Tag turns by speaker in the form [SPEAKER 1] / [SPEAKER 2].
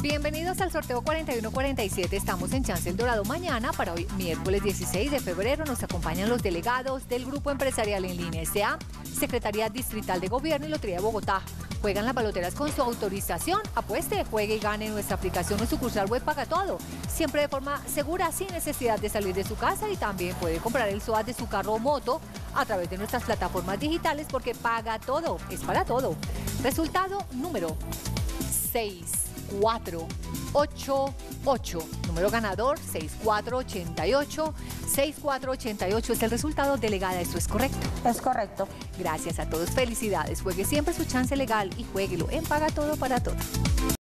[SPEAKER 1] Bienvenidos al sorteo 4147. Estamos en Chance El Dorado. Mañana, para hoy, miércoles 16 de febrero, nos acompañan los delegados del Grupo Empresarial en Línea S.A., Secretaría Distrital de Gobierno y Lotería de Bogotá. Juegan las baloteras con su autorización. Apueste, juegue y gane en nuestra aplicación o sucursal web Paga Todo. Siempre de forma segura, sin necesidad de salir de su casa, y también puede comprar el SOAT de su carro o moto a través de nuestras plataformas digitales, porque Paga Todo es para todo. Resultado número 6488. Número ganador 6488. 6488 es el resultado. Delegada, ¿esto es correcto?
[SPEAKER 2] Es correcto.
[SPEAKER 1] Gracias a todos. Felicidades. Juegue siempre su chance legal y juéguelo en Paga Todo para Todos.